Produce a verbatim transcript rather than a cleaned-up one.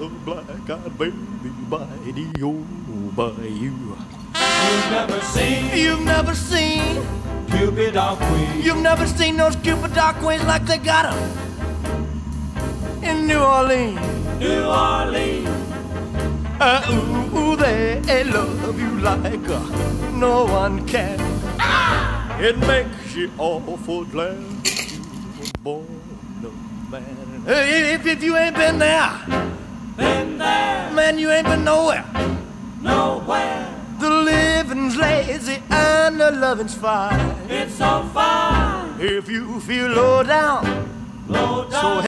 a black-eyed baby by the old bayou. You've never seen, You've never seen, Cupid or Queen. you've never seen those Cupid Dog Queens like they got 'em in New Orleans. New Orleans. Uh, ooh, ooh, they love you like uh, no one can. Ah! It makes you awful glad you were born a man. Hey, if, if you ain't been there, Been there, man, you ain't been nowhere. nowhere. The living's lazy and the loving's fine. It's so fine. If you feel low down, Low down. so